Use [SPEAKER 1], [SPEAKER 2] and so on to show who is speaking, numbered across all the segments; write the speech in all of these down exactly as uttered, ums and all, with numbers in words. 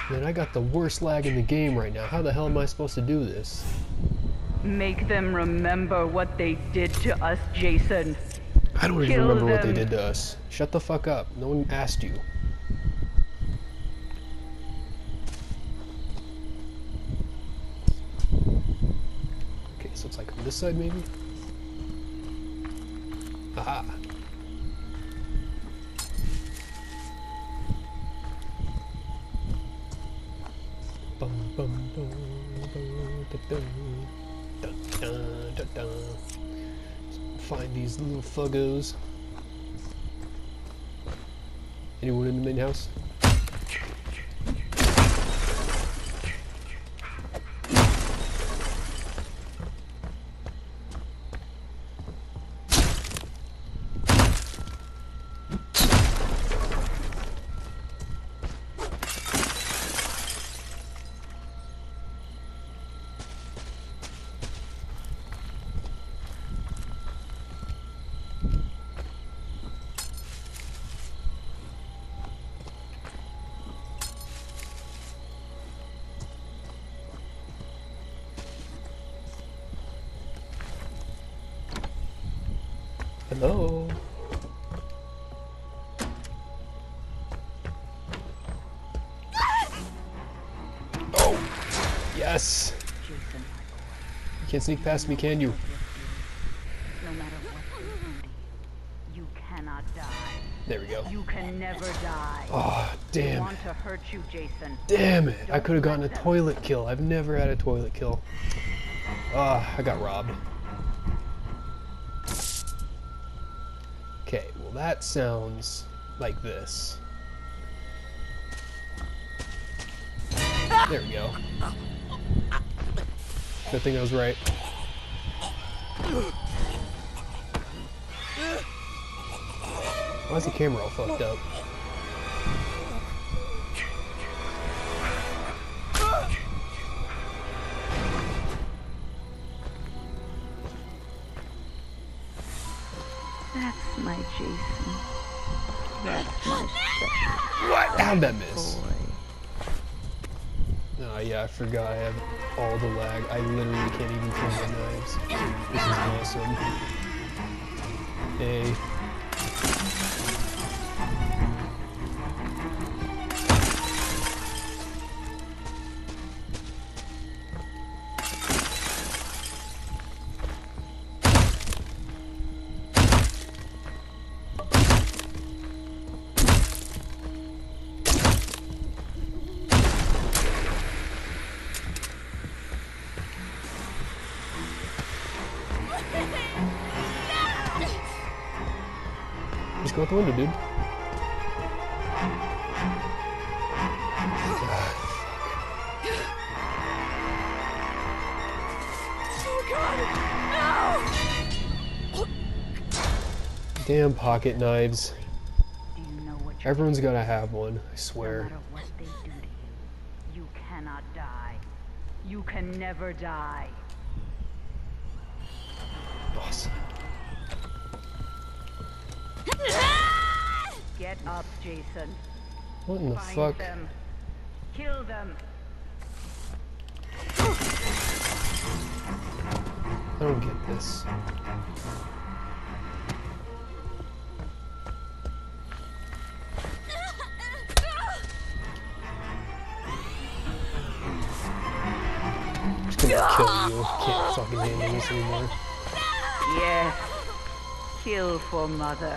[SPEAKER 1] Man, I got the worst lag in the game right now. How the hell am I supposed to do this?
[SPEAKER 2] Make them remember what they did to us, Jason.
[SPEAKER 1] I don't even
[SPEAKER 2] Kill
[SPEAKER 1] remember what they
[SPEAKER 2] them.
[SPEAKER 1] did to us. Shut the fuck up. No one asked you. Okay, so it's like on this side maybe? Aha! Bum, bum, bum, bum, da, dun, dun, dun, dun, dun. Find these little fuggos. Anyone in the main house? Hello? Oh! Yes!
[SPEAKER 2] Jason, my boy.
[SPEAKER 1] You can't sneak past me, can you?
[SPEAKER 2] No matter what your duty, you cannot die.
[SPEAKER 1] There we go.
[SPEAKER 2] You can never die.
[SPEAKER 1] Oh,
[SPEAKER 2] They
[SPEAKER 1] damn.
[SPEAKER 2] want to hurt you, Jason.
[SPEAKER 1] Damn it! I could have gotten a
[SPEAKER 2] Don't let them.
[SPEAKER 1] toilet kill. I've never had a toilet kill. Ah, I got robbed. Okay, well that sounds like this. There we go. Good thing I was right. Why is the camera all fucked up?
[SPEAKER 2] That's my Jason. That's my special
[SPEAKER 1] What? How'd that miss?
[SPEAKER 2] boy.
[SPEAKER 1] Oh yeah, I forgot I have all the lag. I literally can't even throw my knives. This is awesome. Hey. Just go out the window, dude. Damn pocket knives.
[SPEAKER 2] Do you know what you're
[SPEAKER 1] Everyone's gotta have one, I
[SPEAKER 2] No
[SPEAKER 1] swear.
[SPEAKER 2] matter what they do to you, you cannot die. You can never die.
[SPEAKER 1] Awesome.
[SPEAKER 2] Get up, Jason.
[SPEAKER 1] What in the
[SPEAKER 2] Find
[SPEAKER 1] fuck?
[SPEAKER 2] them. Kill them.
[SPEAKER 1] I don't get this. I'm just gonna kill you. Can't fucking handle this anymore.
[SPEAKER 2] Yes. Kill for mother.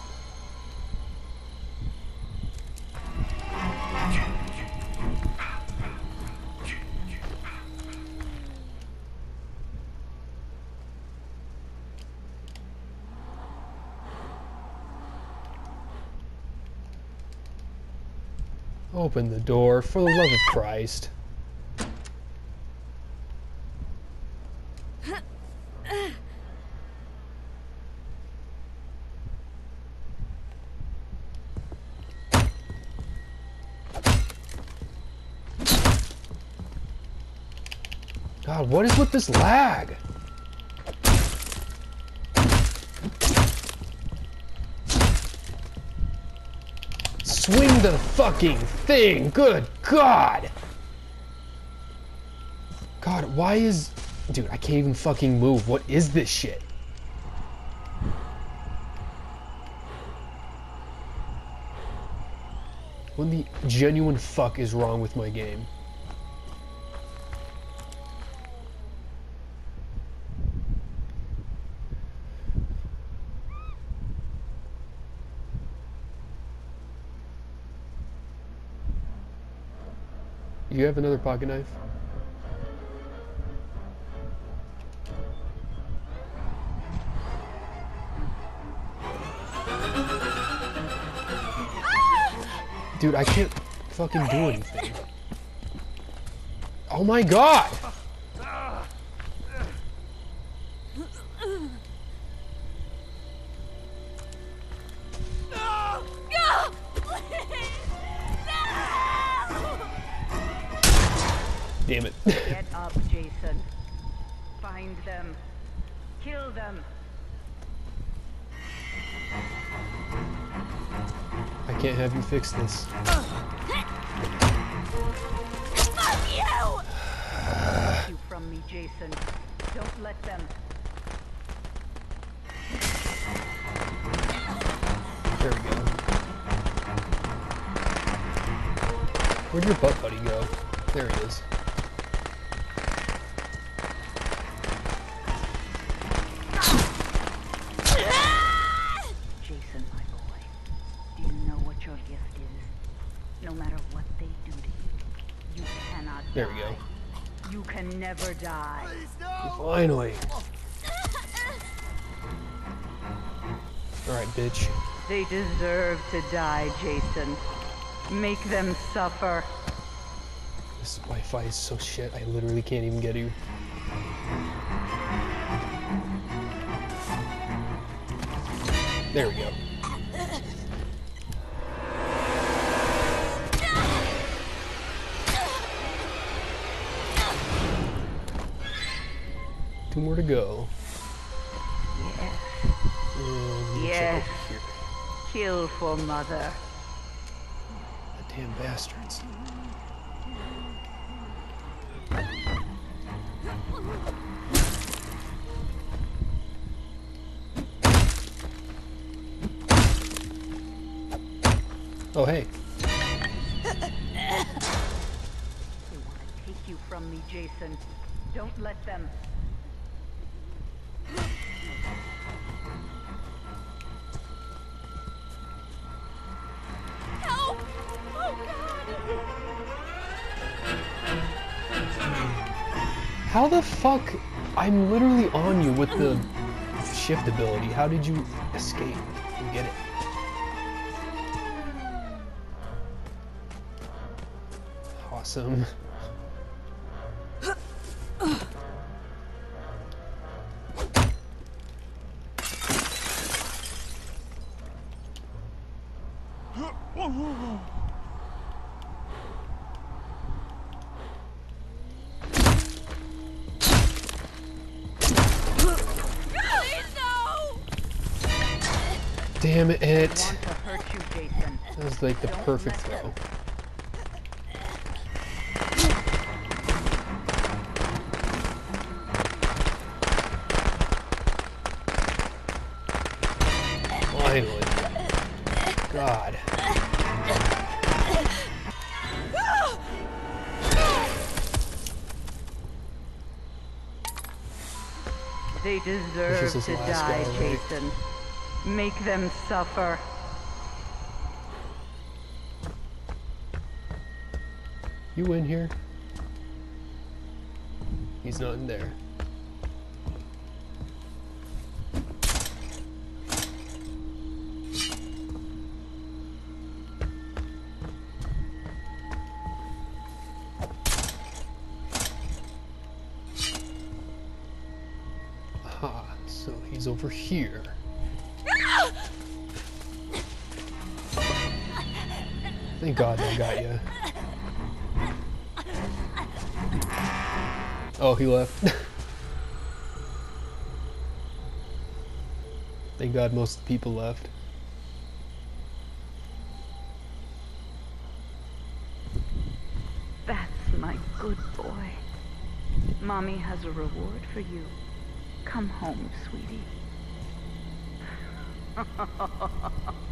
[SPEAKER 1] Open the door, for the love of Christ. God, what is with this lag? Swing the fucking thing! Good God! God, why is... Dude, I can't even fucking move. What is this shit? What the genuine fuck is wrong with my game? You have another pocket knife? Dude, I can't fucking do anything. Oh my God! Damn it.
[SPEAKER 2] Get up, Jason. Find them. Kill them.
[SPEAKER 1] I can't have you fix this.
[SPEAKER 2] Fuck you! Take you from me, Jason. Don't let them.
[SPEAKER 1] There we go. Where'd your butt buddy go? There he is.
[SPEAKER 2] Jason, my boy, do you know what your gift is? No matter what they do to you, you cannot
[SPEAKER 1] There
[SPEAKER 2] die.
[SPEAKER 1] we go.
[SPEAKER 2] You can never die.
[SPEAKER 1] Finally. Alright, bitch.
[SPEAKER 2] They deserve to die, Jason. Make them suffer.
[SPEAKER 1] This Wi-Fi is so shit, I literally can't even get you. There we go. Two more to go.
[SPEAKER 2] Yes.
[SPEAKER 1] And
[SPEAKER 2] Yes.
[SPEAKER 1] check over here.
[SPEAKER 2] Kill for mother.
[SPEAKER 1] The damn bastards. Oh, hey.
[SPEAKER 2] They want to take you from me, Jason. Don't let them.
[SPEAKER 3] Help! Oh God!
[SPEAKER 1] How the fuck? I'm literally on you with the shift ability. How did you escape? You get it. Awesome. Damn it.
[SPEAKER 2] I want to hurt you, Jason.
[SPEAKER 1] That was like the
[SPEAKER 2] Don't
[SPEAKER 1] perfect
[SPEAKER 2] let
[SPEAKER 1] throw.
[SPEAKER 2] them.
[SPEAKER 1] Finally. God.
[SPEAKER 2] They deserve
[SPEAKER 1] This is
[SPEAKER 2] to
[SPEAKER 1] his last
[SPEAKER 2] die,
[SPEAKER 1] guy, right?
[SPEAKER 2] Jason. Make them suffer.
[SPEAKER 1] You in here? He's not in there. Aha, so he's over here. Thank God I got you. Oh, he left. Thank God most of the people left.
[SPEAKER 2] my good boy. Mommy has a reward for you. Come home, sweetie.